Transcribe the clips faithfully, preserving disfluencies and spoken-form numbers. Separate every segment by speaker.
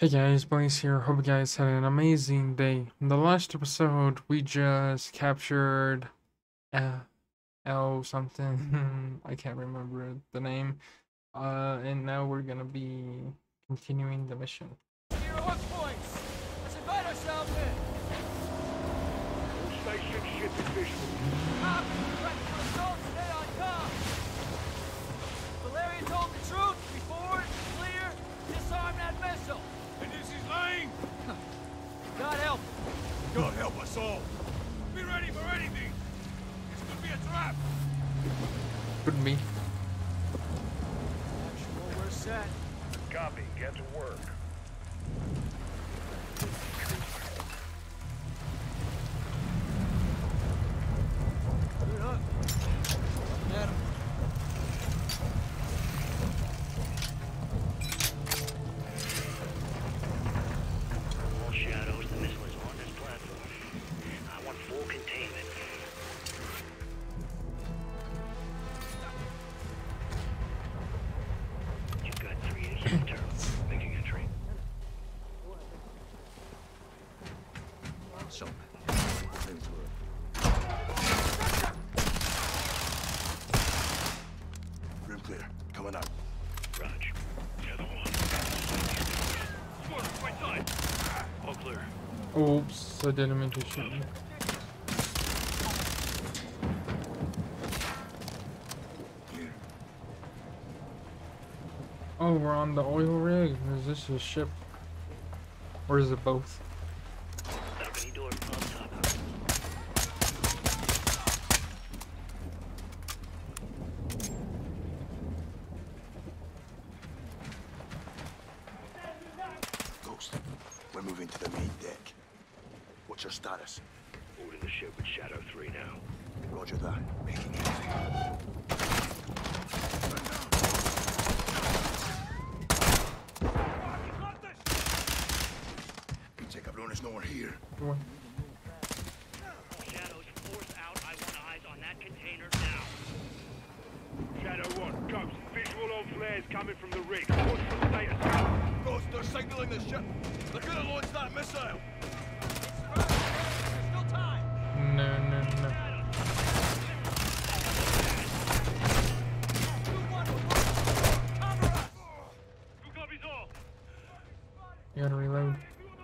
Speaker 1: Hey guys, Blaze here. Hope you guys had an amazing day. In the last episode, we just captured uh, L something. I can't remember the name. Uh, and now we're gonna be continuing the mission.
Speaker 2: Here are hook points. Let's invite ourselves in.
Speaker 3: All station shipping visual.
Speaker 2: Copy. Practical assault. Stay on comm. Valeria told the truth. We forward. Clear. Disarm that missile.
Speaker 3: And this is Lane.
Speaker 2: God help.
Speaker 3: God help us all. Be ready for anything. This could be a trap.
Speaker 1: Could be.
Speaker 2: Actual, we're set.
Speaker 3: Copy. Get to work.
Speaker 2: Good up. Get him.
Speaker 4: All shadows, the missile is on this platform. I want full containment. You've got three eighty-seven turtles making entry.
Speaker 3: So, Room clear. Coming up.
Speaker 4: Raj. The other one.
Speaker 3: Squad, right side.
Speaker 4: All clear.
Speaker 1: Oops, I didn't mean to shoot you. Oh, we're on the oil rig? Is this a ship? Or is it both?
Speaker 4: Balcony door up top.
Speaker 3: Ghost, we're moving to the main deck. What's your status?
Speaker 4: Holding the ship with Shadow three now.
Speaker 3: Roger that. Making entry. You take everyone is nowhere here.
Speaker 1: What?
Speaker 4: Shadows, force out. I want eyes on that container now.
Speaker 3: Shadow one, Ghost. Visual on flares coming from the rig. What's the status? Ghost, they're signaling the ship. They're gonna launch that missile.
Speaker 2: There's still time.
Speaker 1: No, no, no.
Speaker 2: Two, one, one. Cover us.
Speaker 3: Who copies all?
Speaker 1: You gotta reload.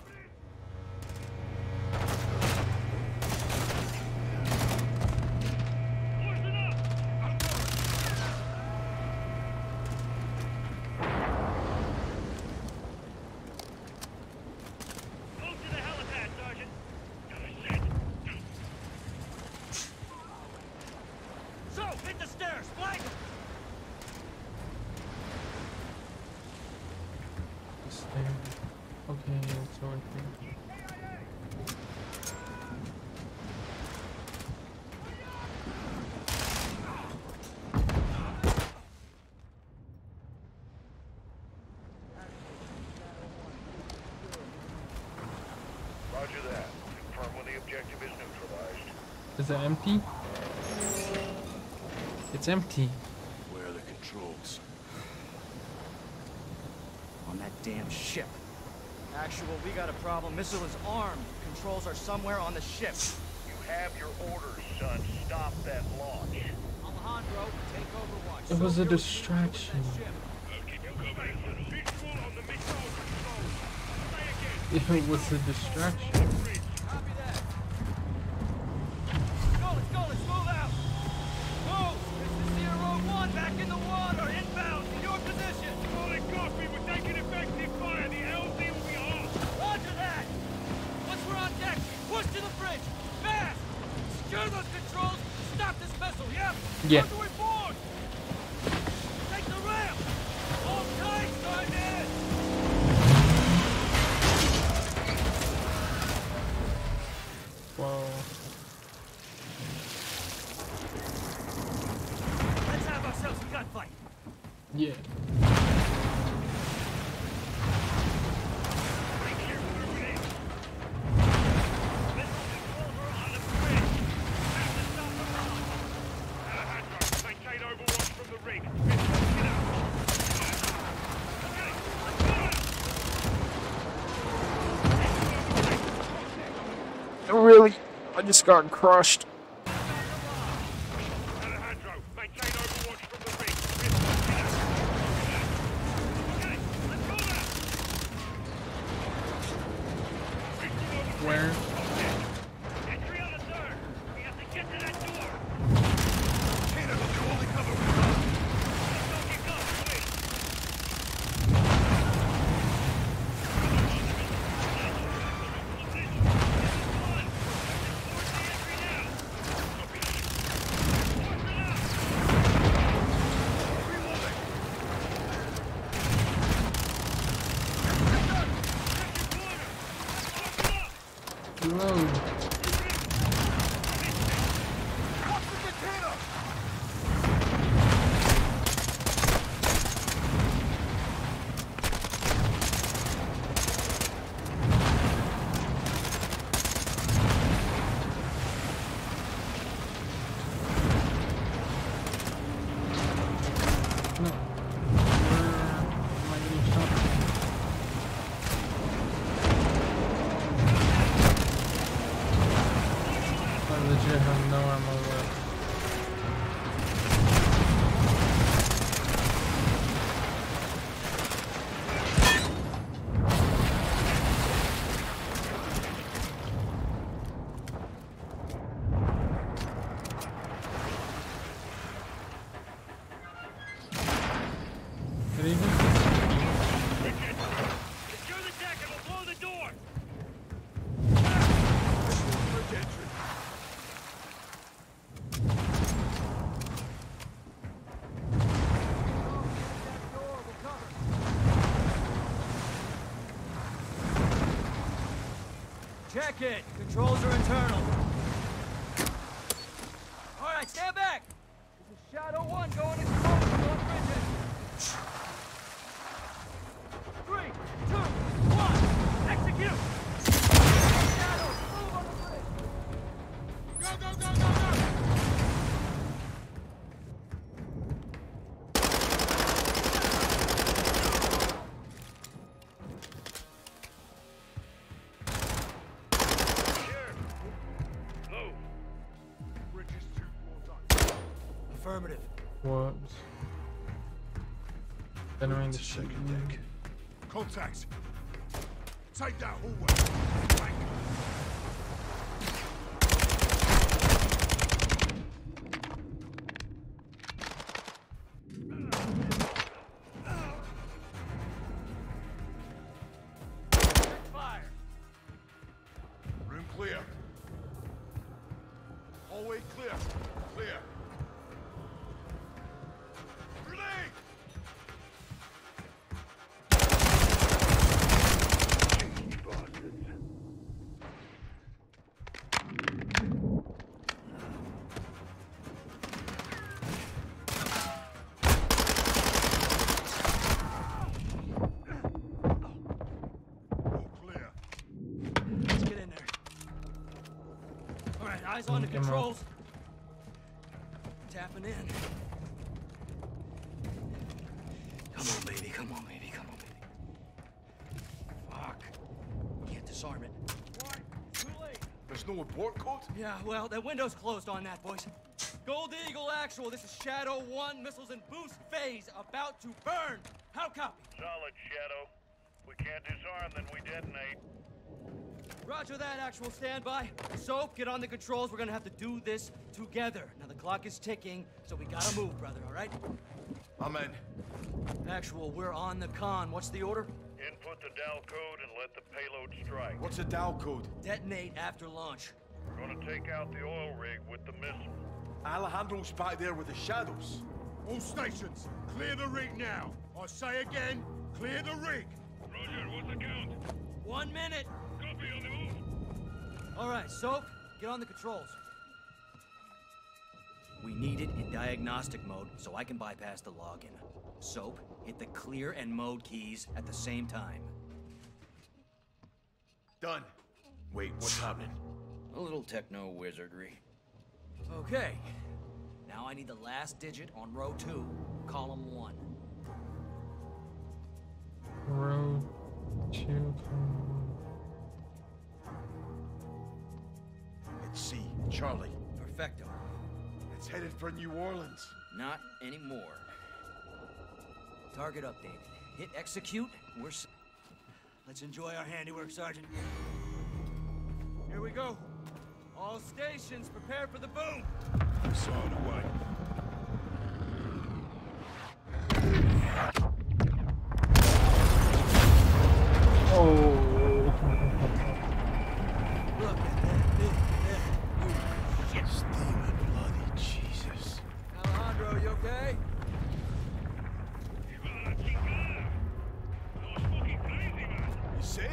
Speaker 4: Move to the helipad, Sergeant.
Speaker 2: So, hit the stairs. Flank 'em.
Speaker 1: Stay. Okay, so I think.
Speaker 3: Roger that. Confirm when the objective is neutralized.
Speaker 1: Is it empty? It's empty.
Speaker 3: Where are the controls?
Speaker 2: On that damn ship. Actual, we got a problem. Missile is armed. Controls are somewhere on the ship.
Speaker 3: You have your orders, son. Stop that launch.
Speaker 2: Alejandro, take Overwatch.
Speaker 1: It was a
Speaker 2: Soak your
Speaker 1: distraction.
Speaker 2: with that ship.
Speaker 3: Visual on the missile controls. Say again.
Speaker 1: It was a distraction.
Speaker 2: Copy that. Let's go, let's go, let's move out. Move! This is Zero One back in the water, inbound, in your position.
Speaker 3: Solid copy. We're taking effective fire. The L Z will be off.
Speaker 2: Roger that. Once we're on deck, push to the bridge. Fast! Secure those controls. Stop this missile, yep?
Speaker 1: Yeah.
Speaker 3: How do we board?
Speaker 2: Take the ramp! Hold tight, Sergeant!
Speaker 1: Whoa.
Speaker 2: Let's have ourselves a gunfight.
Speaker 1: Yeah.
Speaker 4: Missile controls are on the bridge. Have to stop the launch.
Speaker 1: just got crushed.
Speaker 3: Alejandro, maintain overwatch from the rig.
Speaker 2: Okay, let's go now.
Speaker 1: Where?
Speaker 2: Entry on the third. We have to get to that door.
Speaker 3: Tina, look at all the cover we've got.
Speaker 2: Let's go, keep going, please.
Speaker 1: Reload. No. Where am I getting shot? I legit have no ammo left. Did he even?
Speaker 2: Secure the deck and we'll blow the door.
Speaker 3: Bridge entry.
Speaker 2: Check it. Controls are internal. All right, stand back. This is Shadow One going exposed on bridges. Three, two, one, execute. Shadow, move on the bridge.
Speaker 3: Go, go, go, go, go!
Speaker 2: Move.
Speaker 3: Bridge is two floors up.
Speaker 2: Affirmative.
Speaker 1: Whoops. Entering the ship.
Speaker 3: Contacts. Take that hallway. Flank.
Speaker 2: Fire.
Speaker 3: Room clear. Hallway clear. Clear. Grenade! All clear.
Speaker 2: Let's get in there. All right, eyes on the
Speaker 1: Come on.
Speaker 2: controls. Tapping in. Come on, baby. Come on, baby. Come on, baby. Fuck. Can't disarm it. Why? Too late.
Speaker 3: There's no report code?
Speaker 2: Yeah, well, that window's closed on that, boys. Gold Eagle Actual, this is Shadow One, missiles in boost phase, about to burn. How copy?
Speaker 5: Solid, Shadow. If we can't disarm, then we detonate.
Speaker 2: Roger that, Actual, standby. Soap, get on the controls. We're gonna have to do this together. Now, the clock is ticking, so we gotta move, brother, all right?
Speaker 3: I'm in.
Speaker 2: Actual, we're on the con. What's the order?
Speaker 5: Input the D A L code and let the payload strike.
Speaker 3: What's the D A L code?
Speaker 2: Detonate after launch.
Speaker 5: We're gonna take out the oil rig with the missile.
Speaker 3: Alejandro's back there with the shadows. All stations, clear the rig now. I say again, clear the rig.
Speaker 5: Roger, what's the count?
Speaker 2: One minute.
Speaker 5: Copy on the move.
Speaker 2: All right, Soap, get on the controls. We need it in diagnostic mode so I can bypass the login. Soap, hit the clear and mode keys at the same time.
Speaker 3: Done. Wait, what's happening?
Speaker 2: A little techno wizardry. Okay. Now I need the last digit on row two, column one.
Speaker 1: Row two.
Speaker 3: It's C. Charlie.
Speaker 2: Perfecto.
Speaker 3: It's headed for New Orleans.
Speaker 2: Not anymore. Target updated. Hit execute. We're s Let's enjoy our handiwork, Sergeant. Here we go. All stations, prepare for the boom.
Speaker 3: It's on the way.
Speaker 1: Oh.
Speaker 2: Look at that big head. Shit.
Speaker 3: Steaming bloody Jesus.
Speaker 2: Alejandro, you okay?
Speaker 3: You safe?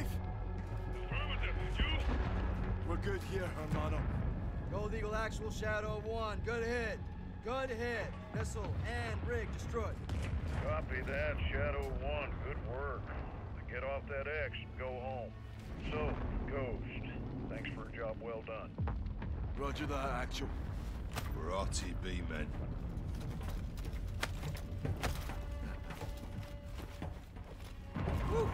Speaker 3: We're good here, hermano.
Speaker 2: Gold Eagle actual Shadow one. Good hit. Good hit. Missile and rig destroyed.
Speaker 5: Copy that, Shadow one. Good work. Now get off that X and go home. So, Ghost, thanks for a job well done.
Speaker 3: Roger that, actual. We're R T B, men.
Speaker 2: Woo.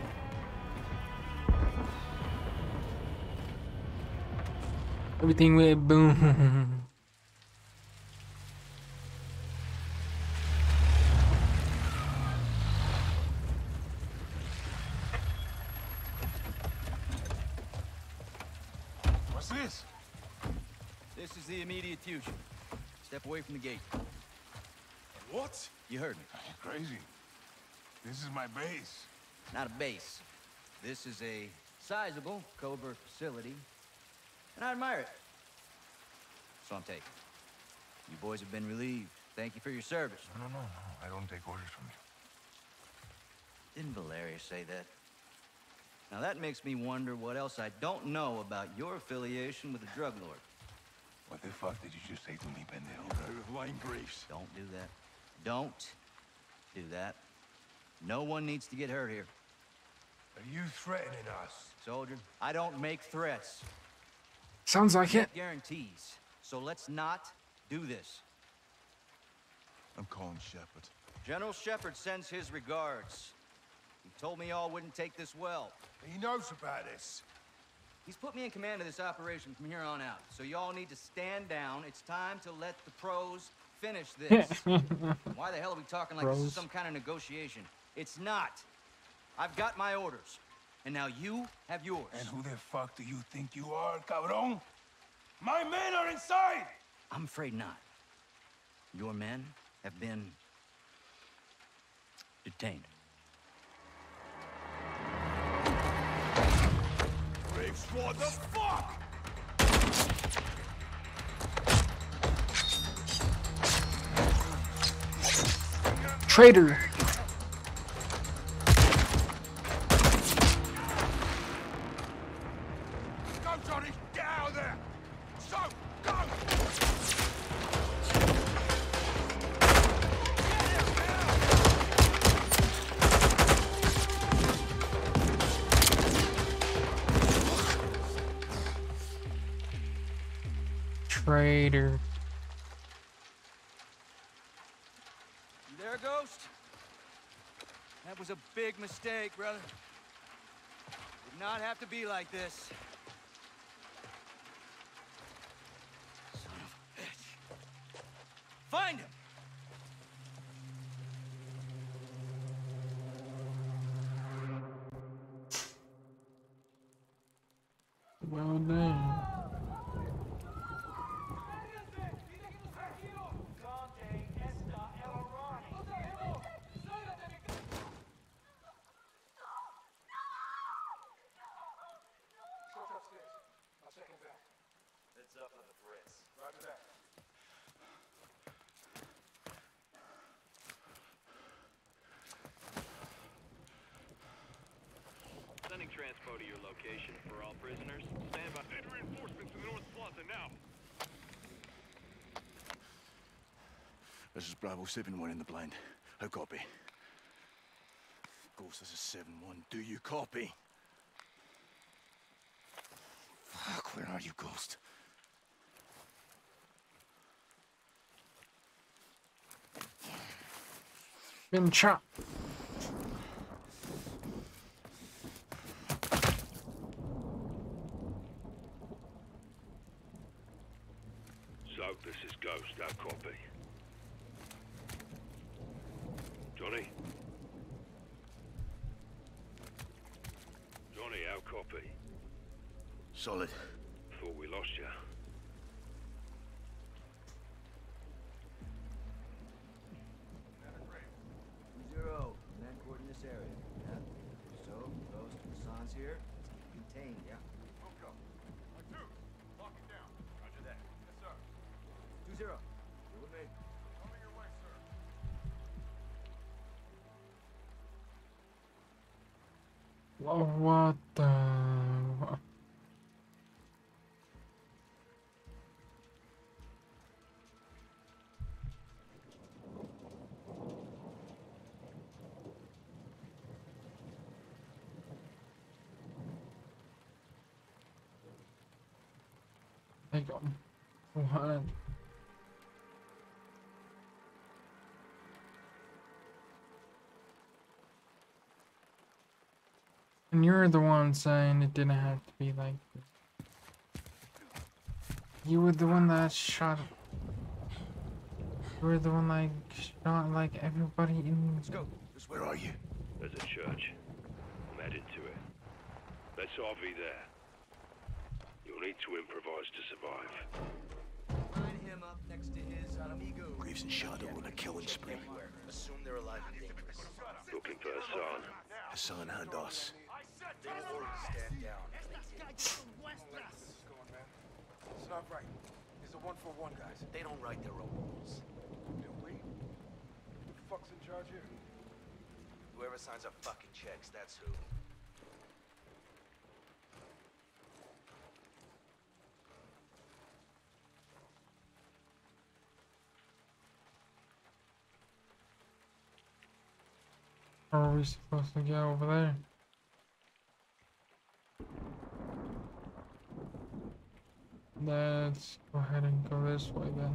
Speaker 1: Everything went boom.
Speaker 3: What's this?
Speaker 2: This is the immediate future. Step away from the gate.
Speaker 3: What?
Speaker 2: You heard me.
Speaker 3: You're crazy. This is my base.
Speaker 2: Not a base. This is a sizable covert facility, and I admire it. So I'm taking. You boys have been relieved. Thank you for your service.
Speaker 3: No, no, no, no. I don't take orders from you.
Speaker 2: Didn't Valeria say that? Now that makes me wonder what else I don't know about your affiliation with the drug lord.
Speaker 3: What the fuck did you just say to me, pendejo? Line briefs.
Speaker 2: Don't do that. Don't do that. No one needs to get hurt here.
Speaker 3: Are you threatening us?
Speaker 2: Soldier, I don't make threats.
Speaker 1: Sounds like it.
Speaker 2: Make guarantees. So let's not do this.
Speaker 3: I'm calling Shepard.
Speaker 2: General Shepard sends his regards. He told me y'all wouldn't take this well.
Speaker 3: He knows about this.
Speaker 2: He's put me in command of this operation from here on out. So y'all need to stand down. It's time to let the pros finish this. Why the hell are we talking like this is
Speaker 1: Pros.
Speaker 2: some kind of negotiation? It's not. I've got my orders. And now you have yours.
Speaker 3: And who the fuck do you think you are, cabron? My men are inside!
Speaker 2: I'm afraid not. Your men have been detained.
Speaker 3: Graves, what the fuck?
Speaker 1: Traitor.
Speaker 3: Go, Johnny! Get out of there! So, go!
Speaker 1: Traitor.
Speaker 2: You there, Ghost? That was a big mistake, brother. Did not have to be like this. Son of a bitch. Find him!
Speaker 1: Well done.
Speaker 4: Sending transpo to your location for all prisoners. Stand by.
Speaker 3: Send reinforcements to the North Plaza now.
Speaker 6: This is Bravo seven one in the blind. How copy? Ghost, this is seven one. Do you copy? Fuck, where are you, Ghost?
Speaker 1: Been chopped.
Speaker 3: this is Ghost. Our copy. Johnny? Johnny, our copy.
Speaker 6: Solid.
Speaker 3: Thought we lost you.
Speaker 2: Zero. Men court in this area. Yeah. So, Ghost and Hassan's here. It's contained, yeah?
Speaker 3: Okay. I do. Lock it down. Roger that. Yes, sir.
Speaker 2: Two zero. You with me?
Speaker 3: Coming your way, sir.
Speaker 1: Oh, what the? Like, what? And you're the one saying it didn't have to be like this. You were the one that shot. You were the one like shot like everybody in.
Speaker 2: Let's go.
Speaker 6: Just where are you?
Speaker 3: There's a church. I'm headed to it. Let's R V there. You'll need to improvise to survive.
Speaker 2: Line him up next to his amigo.
Speaker 6: Graves and Shadow on a killing spree.
Speaker 7: Assume they're alive and dangerous.
Speaker 3: Looking for Hassan.
Speaker 6: Hassan and us.
Speaker 7: They will order to stand down.
Speaker 8: It's not right. These are one for one guys.
Speaker 7: They don't write their own rules.
Speaker 8: Do we? Who the fuck's in charge here?
Speaker 7: Whoever signs up fucking checks, that's who.
Speaker 1: How are we supposed to get over there? Let's go ahead and go this way then.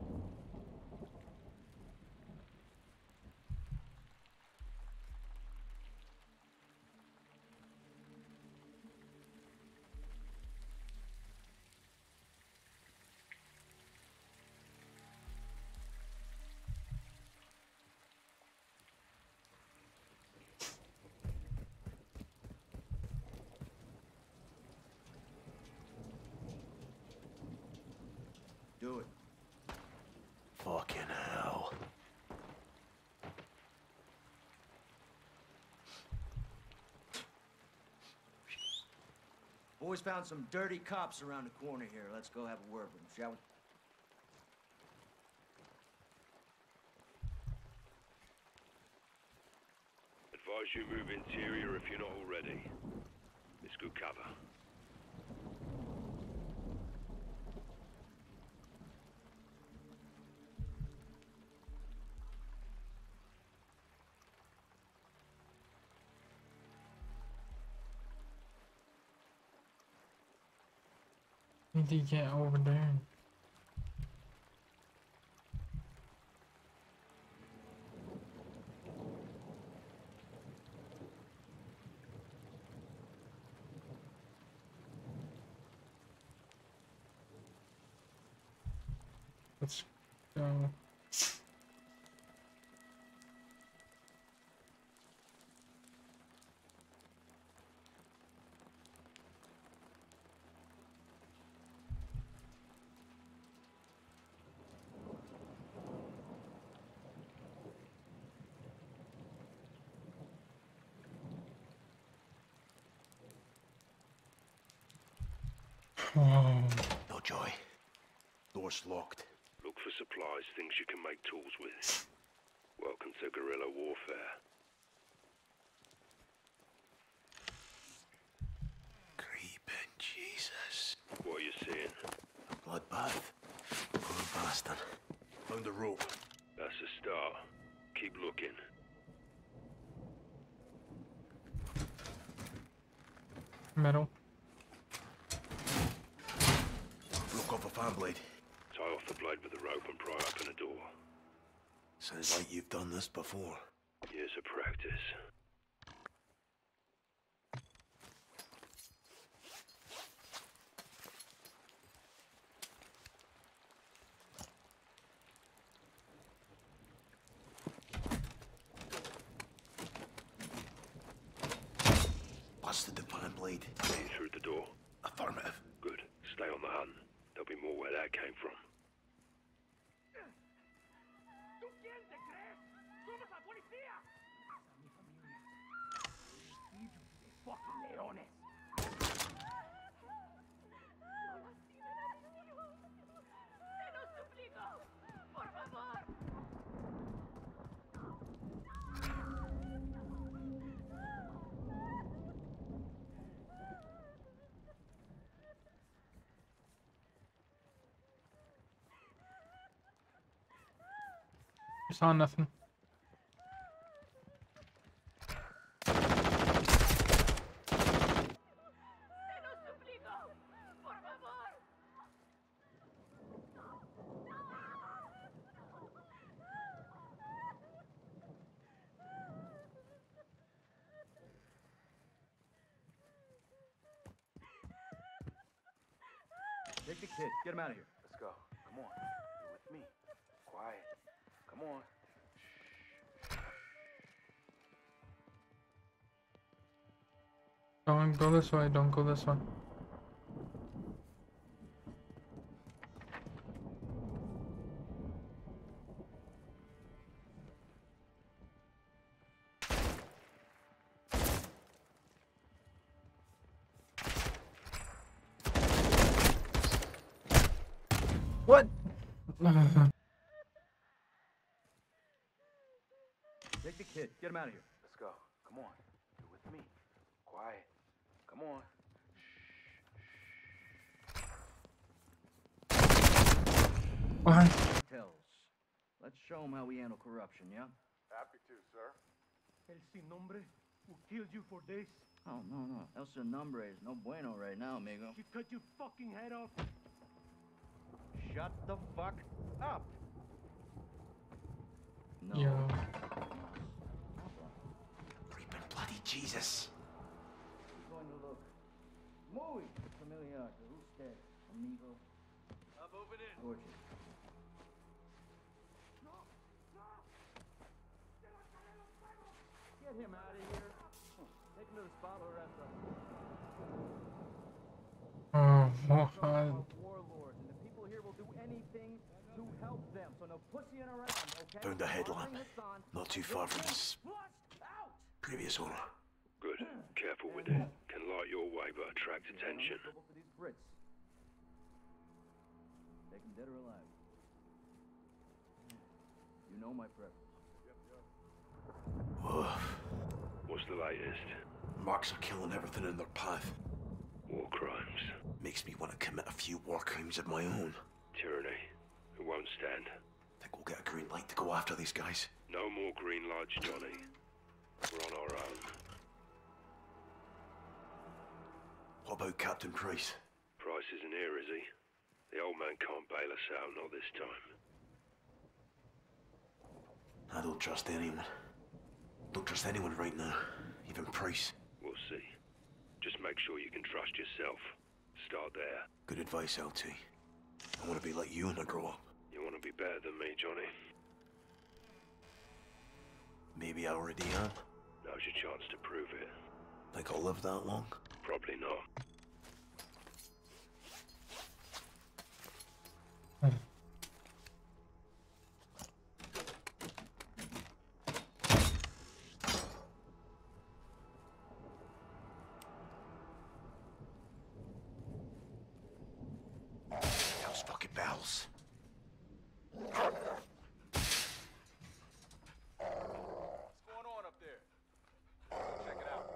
Speaker 2: Do it.
Speaker 6: Fucking hell.
Speaker 2: Boys found some dirty cops around the corner here. Let's go have a word with them, shall we?
Speaker 3: Advise you move interior if you're not already. It's good cover.
Speaker 1: Need to get over there. Let's go. Whoa.
Speaker 6: No joy. Door's locked.
Speaker 3: Look for supplies, things you can make tools with. Welcome to guerrilla warfare.
Speaker 6: Creeping Jesus.
Speaker 3: What are you seeing?
Speaker 6: A bloodbath. Poor bastard. Found a rope.
Speaker 3: That's a start. Keep looking.
Speaker 1: Metal.
Speaker 6: Broke off a fan blade.
Speaker 3: Tie off the blade with a rope and pry open a door.
Speaker 6: Sounds like you've done this before.
Speaker 3: Years of practice.
Speaker 6: Busted the pan blade.
Speaker 3: Are you through the door?
Speaker 6: Affirmative.
Speaker 3: Good. Stay on the hunt. There'll be more where that came from.
Speaker 1: Saw nothing.
Speaker 2: Take the kid. Get him out of here.
Speaker 7: Let's go. Come on. You're with me. Quiet. Come on.
Speaker 1: Don't go this way, don't go this way.
Speaker 2: What? Take the kid. Get him out of here.
Speaker 7: Let's go. Come on. You're with me. Quiet. Come on.
Speaker 1: What?
Speaker 2: Tells. Let's show him how we handle corruption, yeah?
Speaker 8: Happy to, sir. El sin nombre who killed you for this.
Speaker 2: Oh, no, no. El Sin Nombre is no bueno right now, amigo.
Speaker 8: He cut your fucking head off.
Speaker 2: Shut the fuck up. No.
Speaker 1: Yo.
Speaker 6: Creeping bloody Jesus.
Speaker 2: He's going to look muy familiar to usted, amigo.
Speaker 8: I'm moving in.
Speaker 2: Gorgeous. Get him out of here. Take him to the spot where we're at the
Speaker 1: Oh, what?
Speaker 2: warlords, and the people here will do anything to help them. So no pussying around, okay?
Speaker 6: Found a headlamp.
Speaker 2: Bring the sun.
Speaker 6: Not too far from this
Speaker 2: Flushed out.
Speaker 6: previous owner.
Speaker 3: Good. Careful with it. Can light your way but attract attention.
Speaker 2: Trouble for these Brits. Take them dead or alive. You know my preference.
Speaker 6: Whoa.
Speaker 3: What's the latest?
Speaker 6: Marks are killing everything in their path.
Speaker 3: War crimes.
Speaker 6: Makes me want to commit a few war crimes of my own.
Speaker 3: Tyranny. It won't stand.
Speaker 6: Think we'll get a green light to go after these guys.
Speaker 3: No more green lights, Johnny. We're on our own.
Speaker 6: What about Captain Price?
Speaker 3: Price isn't here, is he? The old man can't bail us out, not this time.
Speaker 6: I don't trust anyone. Don't trust anyone right now. Even Price.
Speaker 3: We'll see. Just make sure you can trust yourself. Start there.
Speaker 6: Good advice, L T. I want to be like you when I grow up.
Speaker 3: You want to be better than me, Johnny?
Speaker 6: Maybe I already am.
Speaker 3: Now's your chance to prove it.
Speaker 6: Think I'll live that long?
Speaker 3: Probably not.
Speaker 6: Those fucking bells.
Speaker 7: What's going on up there? Check it out.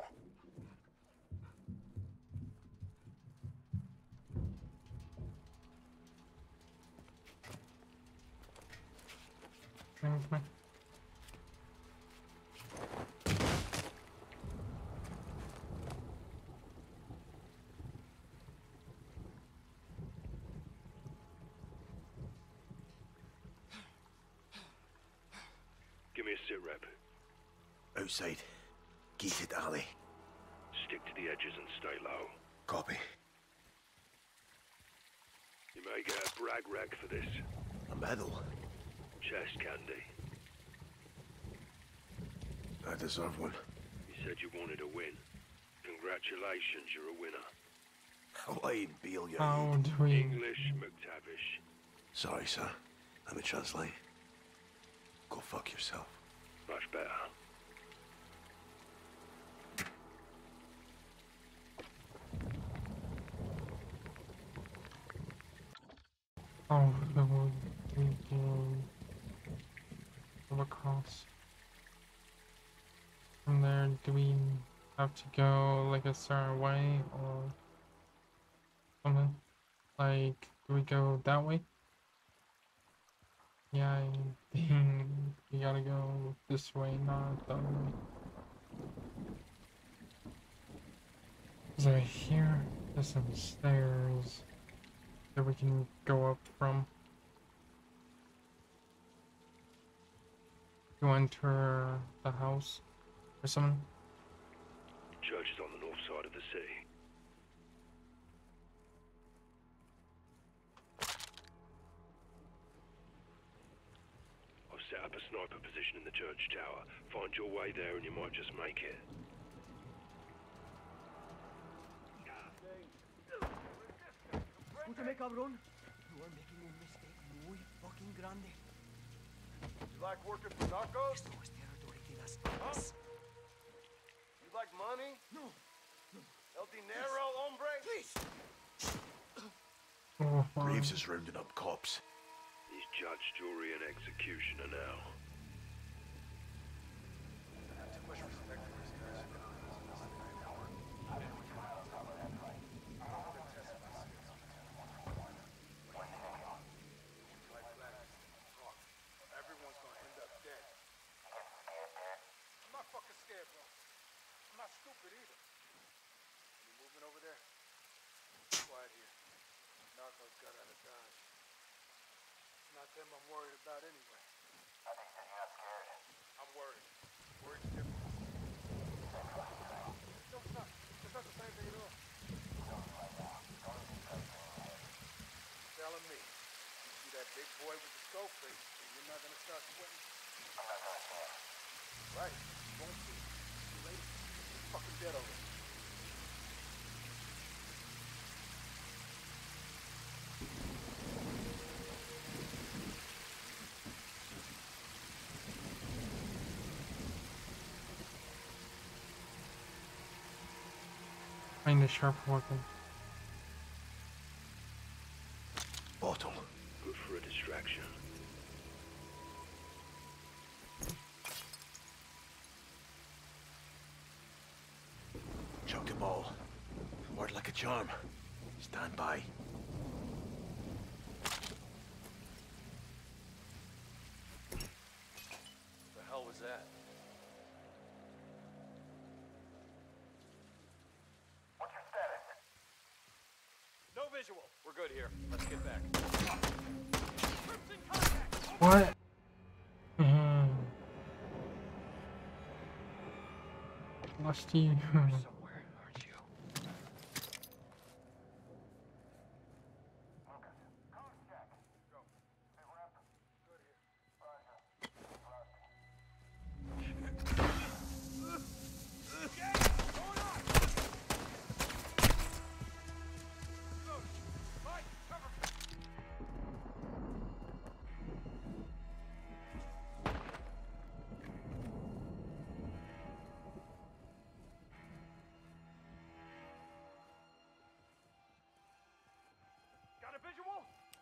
Speaker 1: Come on.
Speaker 3: Give me a sit rep.
Speaker 6: Outside. Gated alley.
Speaker 3: Stick to the edges and stay low.
Speaker 6: Copy.
Speaker 3: You may get a brag rag for this.
Speaker 6: A medal.
Speaker 3: Chest candy.
Speaker 6: I deserve one.
Speaker 3: You said you wanted a win. Congratulations, you're a winner.
Speaker 6: Why, Beale, you
Speaker 1: How do we?
Speaker 3: English McTavish.
Speaker 6: Sorry, sir. Let me translate. Go fuck yourself.
Speaker 3: Much better.
Speaker 1: Oh, the wood we do go across. From there, do we have to go like a certain way or something? Like, do we go that way? Yeah, I think we gotta go this way, not that way. Cause I hear there's some stairs that we can go up from to enter the house or something.
Speaker 3: Church is on the north side of the city. I've set up a sniper position in the church tower. Find your way there and you might just make it.
Speaker 8: Escúchame, cabrón. You are making un mistake muy fucking grande.
Speaker 5: You like working for narcos?
Speaker 8: Esto es territory de las
Speaker 5: Huh?
Speaker 8: drogas.
Speaker 5: You like money?
Speaker 8: No,
Speaker 5: El dinero, hombre?
Speaker 8: please.
Speaker 1: Oh, wow.
Speaker 6: Graves is rounding up cops.
Speaker 3: He's judge, jury, and executioner now.
Speaker 5: Everyone's gonna end up dead. I'm not fucking scared, bro. I'm not stupid either. You moving over there? Quiet here. Narcos got out of Dodge. It's not them I'm worried about anyway. I think that you're not scared. I'm worried. Worried's different. No, it's not. It's not the same thing at all. Telling me. You see that big boy with the skull face, and you're not gonna start sweating? I'm not gonna care. Right. You won't see. Too late. You're fucking dead already.
Speaker 1: Find a sharp weapon.
Speaker 6: Bottle.
Speaker 3: Good for a distraction.
Speaker 6: Chuck a ball. Word like a charm. Stand by.
Speaker 5: The hell was that? What's your status? No visual. We're good here. Let's get back.
Speaker 1: What? Mm. Lost you.
Speaker 8: Somewhere, aren't you?
Speaker 3: Got a visual?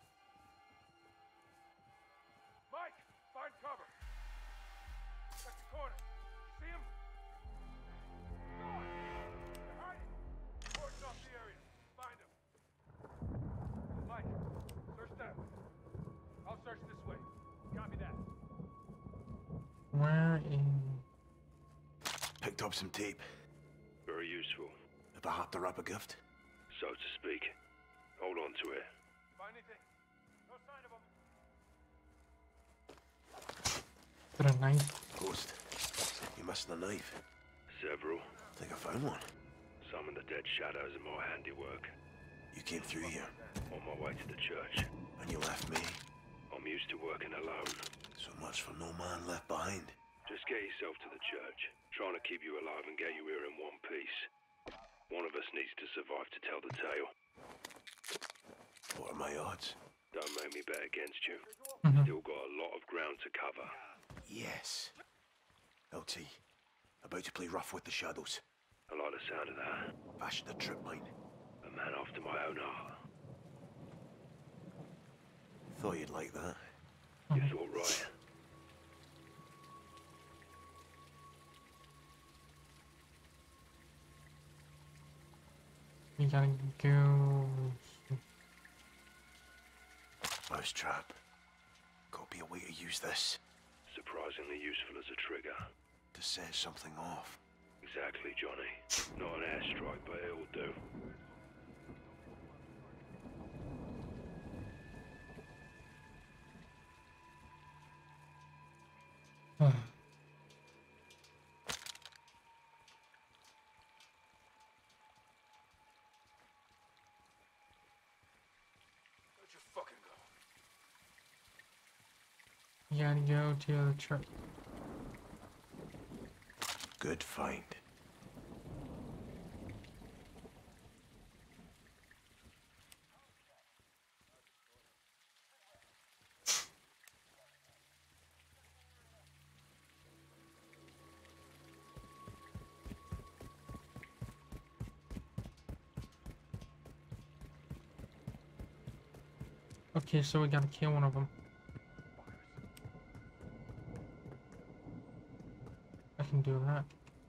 Speaker 3: Mike, find cover. That's the corner. See him? Go on. They're hiding. Cordon off the area. Find him. Mike, search that way. I'll search this way. Copy that.
Speaker 1: Where in?
Speaker 6: Picked up some tape.
Speaker 3: Very useful,
Speaker 6: If I had to wrap a gift.
Speaker 3: so to speak. Hold on to it.
Speaker 5: Find anything? No sign of him.
Speaker 1: Is it a knife?
Speaker 6: Ghost. You missing a knife?
Speaker 3: Several.
Speaker 6: Think I found one.
Speaker 3: Some of the dead shadows are my handiwork.
Speaker 6: You came through here,
Speaker 3: On my way to the church.
Speaker 6: and you left me.
Speaker 3: I'm used to working alone.
Speaker 6: So much for no man left behind.
Speaker 3: Just get yourself to the church. Trying to keep you alive and get you here in one piece.
Speaker 9: One of us needs to survive to tell the tale.
Speaker 6: What are my odds?
Speaker 9: Don't make me bet against you.
Speaker 1: Mhm.
Speaker 9: Still got a lot of ground to cover.
Speaker 6: Yes. L T, about to play rough with the shadows.
Speaker 9: I like the sound of that.
Speaker 6: Fashion a trip mine.
Speaker 9: A man after my own heart.
Speaker 6: Thought you'd like that.
Speaker 9: You thought right.
Speaker 1: We gotta go.
Speaker 6: Mousetrap. Gotta be a way to use this.
Speaker 9: Surprisingly useful as a trigger.
Speaker 6: To set something off.
Speaker 9: Exactly, Johnny. Not an airstrike, but it'll do.
Speaker 5: Where'd you fucking go?
Speaker 1: You gotta go to the truck.
Speaker 6: Good find.
Speaker 1: Okay, so we gotta kill one of them. I can do that.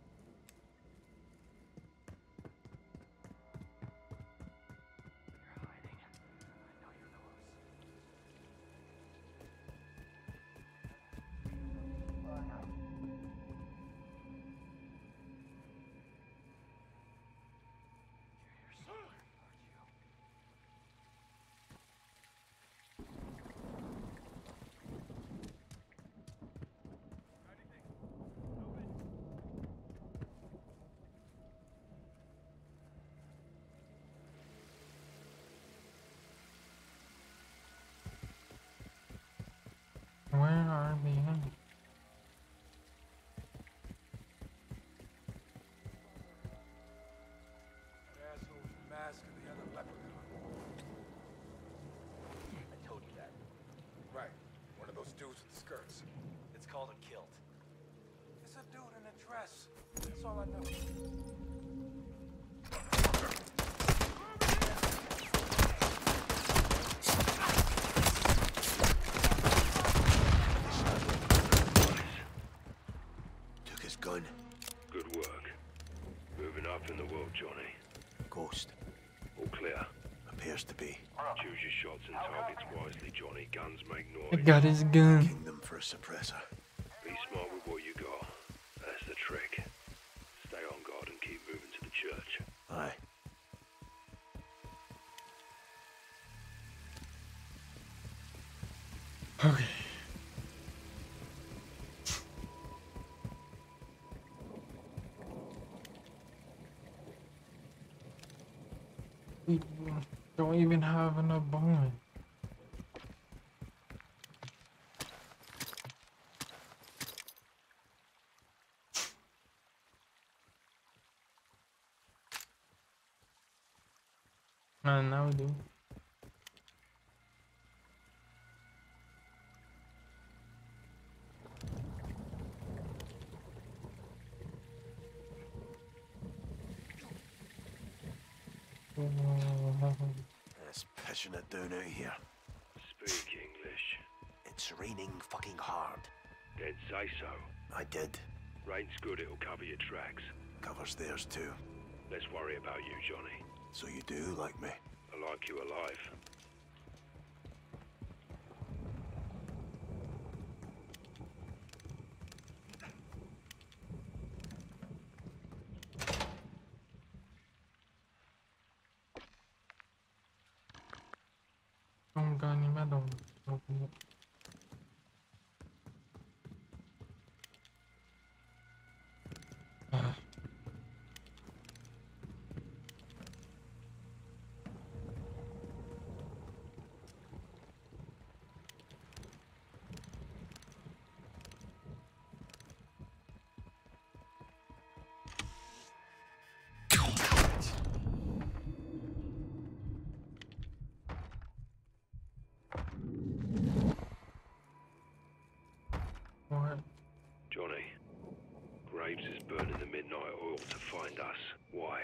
Speaker 1: Where are they at?
Speaker 5: That asshole with the mask and the other leprechaun.
Speaker 7: I told you that.
Speaker 5: Right. One of those dudes with the skirts.
Speaker 7: It's called a kilt.
Speaker 5: It's a dude in a dress. That's all I know.
Speaker 6: Took his gun.
Speaker 9: Good work. Moving up in the world, Johnny.
Speaker 6: Ghost.
Speaker 9: All clear.
Speaker 6: Appears to be.
Speaker 9: Choose your shots and targets wisely, Johnny. Guns make
Speaker 1: I
Speaker 9: noise.
Speaker 1: got his gun.
Speaker 6: Kingdom for a suppressor.
Speaker 9: Be smart with what you got. That's the trick. Stay on guard and keep moving to the church.
Speaker 6: Aye.
Speaker 1: Okay. We don't even have enough bone. And now we do.
Speaker 6: It's pissing it down out here.
Speaker 9: Speak English.
Speaker 6: It's raining fucking hard.
Speaker 9: Then say so.
Speaker 6: I did.
Speaker 9: Rain's good, it'll cover your tracks.
Speaker 6: Covers theirs too.
Speaker 9: Let's worry about you, Johnny.
Speaker 6: So you do like me?
Speaker 9: I like you alive.
Speaker 1: Không có any metal. Open it. Ah.
Speaker 9: Night Oil to find us. Why?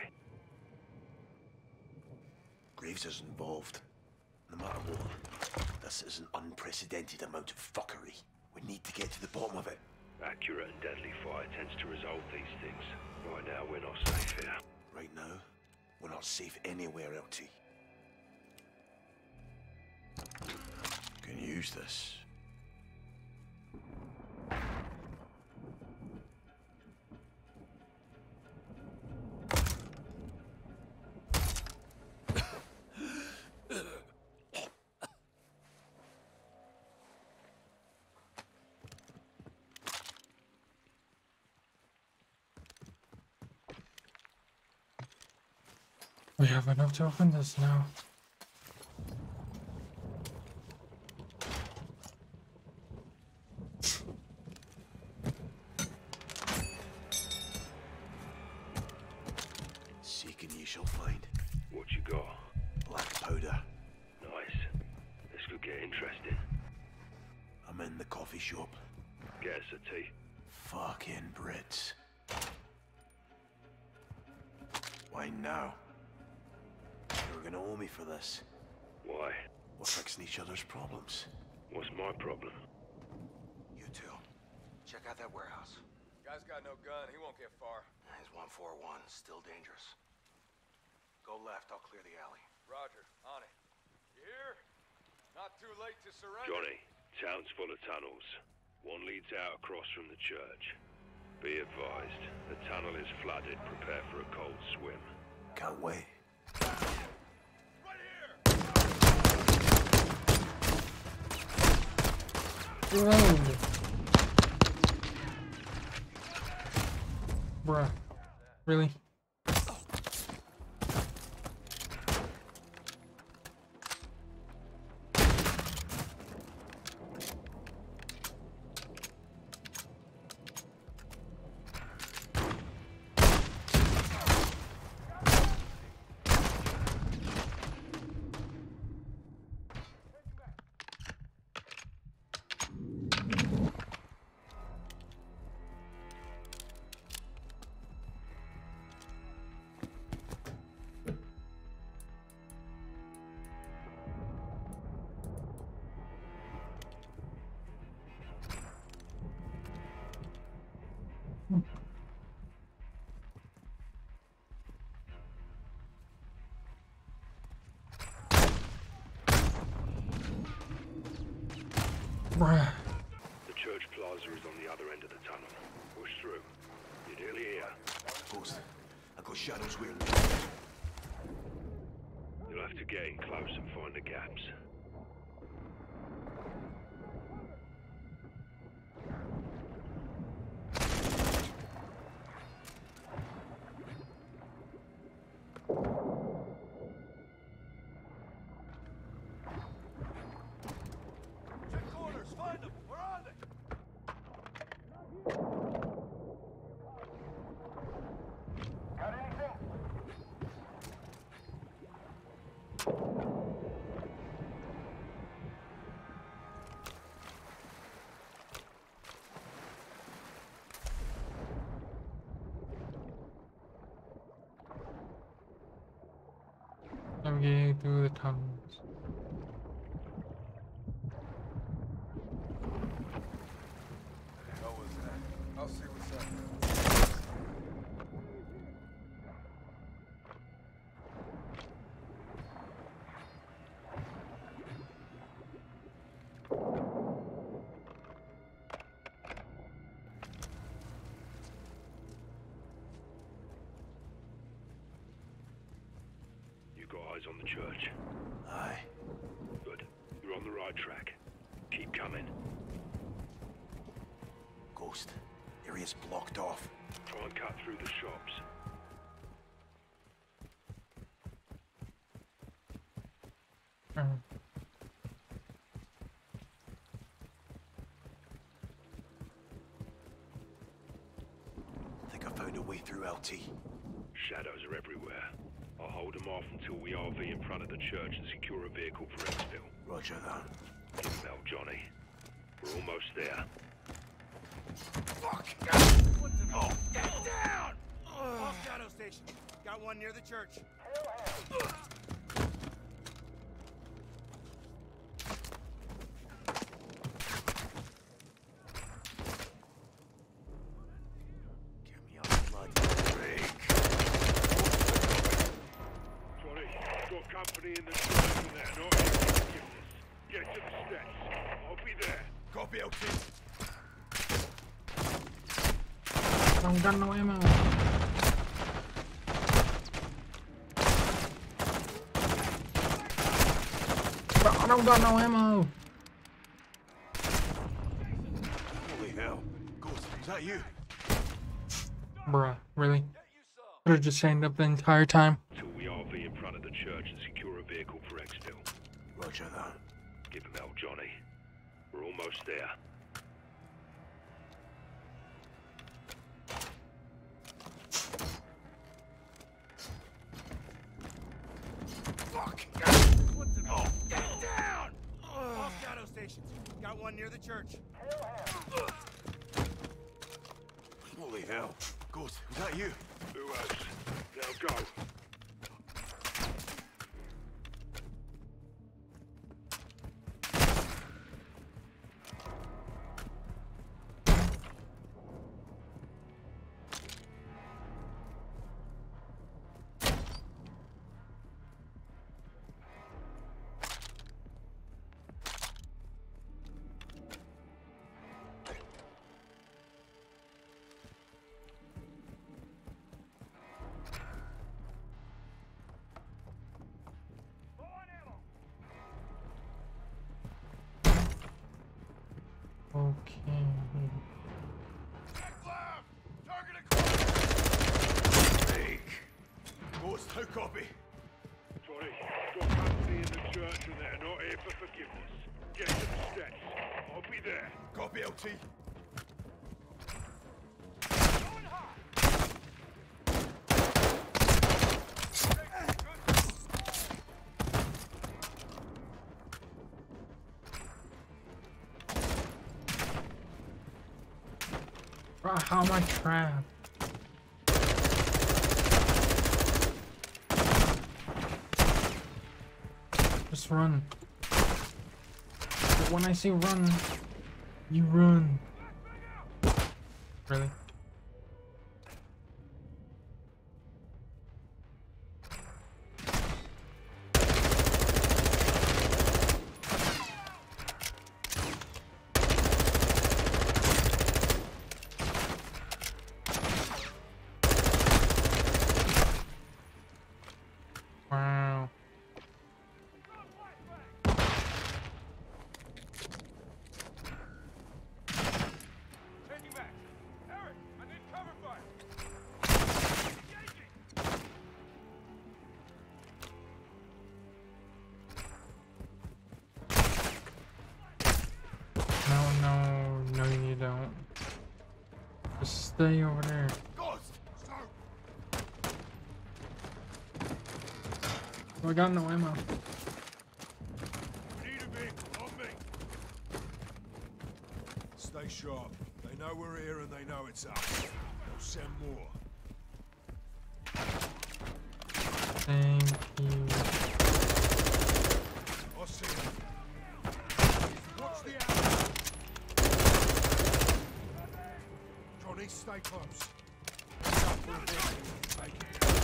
Speaker 6: Graves is involved. No matter what, this is an unprecedented amount of fuckery. We need to get to the bottom of it.
Speaker 9: Accurate and deadly fire tends to resolve these things. Right now, we're not safe here.
Speaker 6: Right now, we're not safe anywhere, L T. Can use this.
Speaker 1: We have enough to open this now.
Speaker 6: Seek and ye shall find.
Speaker 9: What you got?
Speaker 6: Black powder.
Speaker 9: Nice. This could get interesting.
Speaker 6: I'm in the coffee shop.
Speaker 9: Get us a tea.
Speaker 6: Fucking Brits. Why now? You were gonna owe me for this.
Speaker 9: Why?
Speaker 6: We're fixing each other's problems.
Speaker 9: What's my problem?
Speaker 10: You two, check out that warehouse.
Speaker 3: Guy's got no gun. He won't get far.
Speaker 10: He's one four one, still dangerous. Go left, I'll clear the alley.
Speaker 3: Roger, on it. You hear? Not too late to surrender.
Speaker 9: Johnny, town's full of tunnels. One leads out across from the church. Be advised, the tunnel is flooded. Prepare for a cold swim.
Speaker 6: Can't wait.
Speaker 3: Right here!
Speaker 1: Bro. Bruh. Really? Bruh.
Speaker 9: The church plaza is on the other end of the tunnel. Push through. You're nearly here.
Speaker 6: Ghost, I got shadows waiting.
Speaker 9: You'll have to get in close and find the gaps.
Speaker 3: Check corners. Find them. Where are they?
Speaker 5: Got anything?
Speaker 1: Navigating through the tunnels.
Speaker 3: What was that? I'll see what's up.
Speaker 9: You got eyes on the church?
Speaker 6: Aye.
Speaker 9: Good. You're on the right track. Keep coming.
Speaker 6: Ghost, area's blocked off.
Speaker 9: Try and cut through the shops.
Speaker 1: Uh,
Speaker 6: Think I found a way through L T.
Speaker 9: Shadows are everywhere. I'll hold them off until we R V in front of the church and secure a vehicle for exfil.
Speaker 6: Roger that.
Speaker 9: Give him hell, Johnny. We're almost there.
Speaker 6: Fuck!
Speaker 3: What the? Oh, get down!
Speaker 10: All shadow stations. Got one near the church.
Speaker 6: Get me on bloody break.
Speaker 9: Johnny, got company in the church and they're not here for forgiveness. Get to the steps. I'll be there.
Speaker 10: Copy, L T.
Speaker 1: I don't got no ammo. Bro, I don't got no ammo.
Speaker 6: Holy hell. Ghost, is that you?
Speaker 1: Bruh, really? Could have just chained up the entire time.
Speaker 9: Till we R V in front of the church and secure a vehicle for exfil.
Speaker 6: Roger that.
Speaker 9: Give him hell, Johnny. We're almost there.
Speaker 10: Fuck! What the? Oh, get down! All shadow stations. Got one near the church.
Speaker 6: Holy hell. Ghost, was that you?
Speaker 9: Who else? Now go.
Speaker 1: Okay.
Speaker 6: Ghost, how copy?
Speaker 9: Johnny, got company in the church and they're not here for forgiveness. Get to the steps. I'll be there.
Speaker 6: Copy, L T.
Speaker 1: Bro, how am I trapped? Just run. But when I say run, you run. Really? Wow.
Speaker 3: Taking back. Eric, I need cover fire. Engaging.
Speaker 1: No, no, no, you don't. Just stay over there.
Speaker 6: Ghost! Stop!
Speaker 1: Oh, I got no ammo.
Speaker 3: Need a vehicle on me.
Speaker 5: Stay sharp. They know we're here and they know it's us. They'll send more.
Speaker 1: Thank you.
Speaker 5: I see them. Watch the alley. Johnny, stay close. Stop for a vehicle. Take it.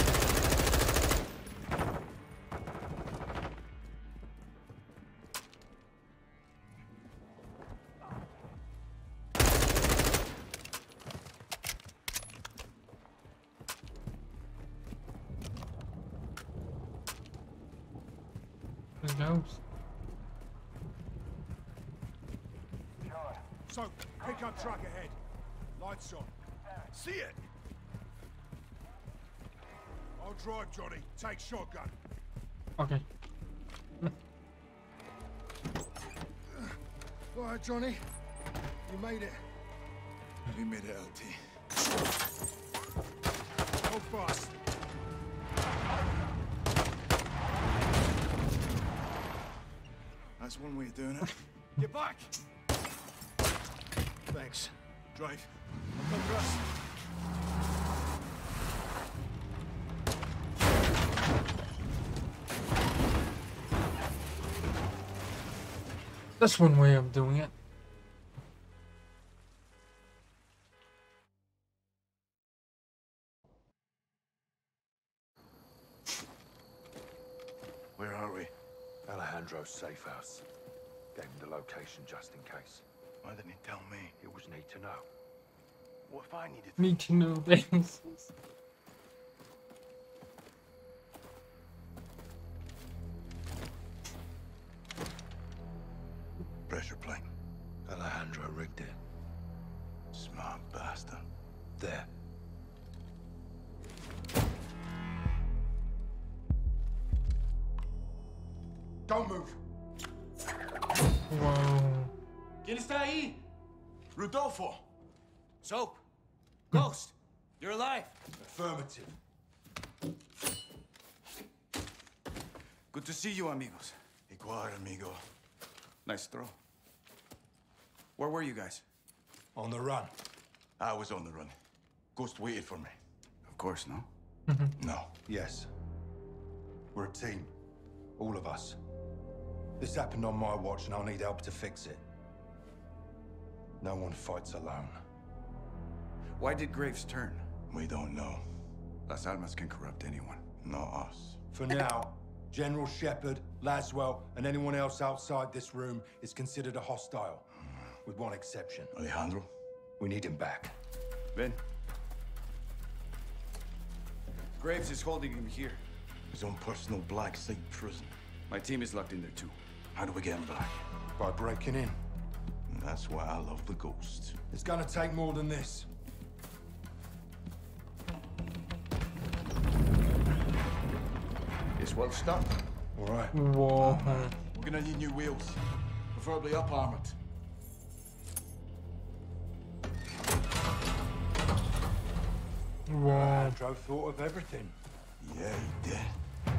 Speaker 1: There's ghosts.
Speaker 5: So, pickup truck ahead. Lights on.
Speaker 6: See it!
Speaker 5: I'll drive, Johnny. Take shotgun.
Speaker 1: Okay.
Speaker 5: All right, Johnny. You made it.
Speaker 6: We made it, L T.
Speaker 5: Hold fast.
Speaker 6: That's one way of doing it.
Speaker 10: Get back!
Speaker 6: Thanks. Drive.
Speaker 5: Come for us.
Speaker 1: That's one way of doing it.
Speaker 6: Where are we?
Speaker 11: Alejandro's safe house. Gave him the location just in case.
Speaker 6: Why didn't he tell me?
Speaker 11: It was need to know.
Speaker 6: What if I needed
Speaker 1: Need to know things.
Speaker 6: pressure plate?
Speaker 11: Alejandro rigged it.
Speaker 6: Smart bastard.
Speaker 11: There. Don't move.
Speaker 1: Whoa.
Speaker 10: ¿Quién está ahí?
Speaker 6: Rodolfo!
Speaker 10: Soap. Ghost. You're alive.
Speaker 11: Affirmative.
Speaker 10: Good to see you, amigos.
Speaker 6: Igual, amigo.
Speaker 10: Nice throw. Where were you guys?
Speaker 11: On the run.
Speaker 6: I was on the run. Ghost waited for me.
Speaker 10: Of course, no?
Speaker 6: No.
Speaker 11: Yes. We're a team. All of us. This happened on my watch and I'll need help to fix it. No one fights alone.
Speaker 10: Why did Graves turn?
Speaker 6: We don't know.
Speaker 10: Las Almas can corrupt anyone.
Speaker 6: Not us.
Speaker 11: For now, General Shepard, Laswell, and anyone else outside this room is considered a hostile. With one exception.
Speaker 6: Alejandro?
Speaker 11: We need him back.
Speaker 10: Ben. Graves is holding him here.
Speaker 6: His own personal black site prison.
Speaker 10: My team is locked in there too.
Speaker 6: How do we get him back?
Speaker 11: By breaking in.
Speaker 6: And that's why I love the Ghost.
Speaker 11: It's gonna take more than this.
Speaker 6: It's well stuck.
Speaker 11: All right.
Speaker 1: Whoa.
Speaker 6: We're gonna need new wheels. Preferably up-armored.
Speaker 1: Whoa.
Speaker 11: Alejandro thought of everything.
Speaker 6: Yeah, he did.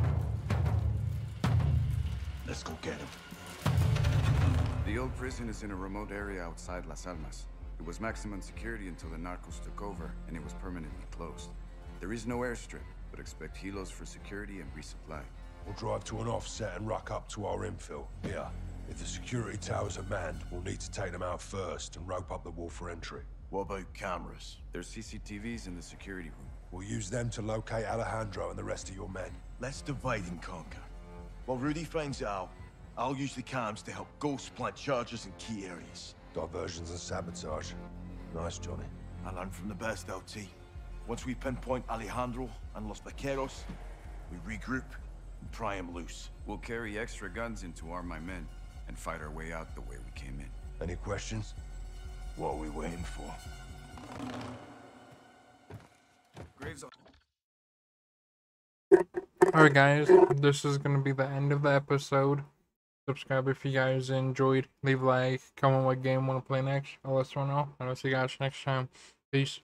Speaker 6: Let's go get him.
Speaker 10: The old prison is in a remote area outside Las Almas. It was maximum security until the narcos took over, and it was permanently closed. There is no airstrip, but expect helos for security and resupply.
Speaker 11: We'll drive to an offset and ruck up to our infill. Here. If the security towers are manned, we'll need to take them out first and rope up the wall for entry.
Speaker 6: What about cameras?
Speaker 10: There's C C T Vs in the security room.
Speaker 11: We'll use them to locate Alejandro and the rest of your men.
Speaker 6: Let's divide and conquer. While Rudy finds it out, I'll use the cams to help Ghost plant charges in key areas.
Speaker 11: Diversions and sabotage. Nice, Johnny.
Speaker 6: I learned from the best, L T. Once we pinpoint Alejandro and Los Vaqueros, we regroup and pry him loose.
Speaker 10: We'll carry extra guns in to arm my men and fight our way out the way we came in.
Speaker 11: Any questions?
Speaker 6: What are we waiting for?
Speaker 10: Graves.
Speaker 1: Alright guys, this is gonna be the end of the episode. Subscribe if you guys enjoyed. Leave a like, comment what game you want to play next. I'll let someone know. And I'll see you guys next time. Peace.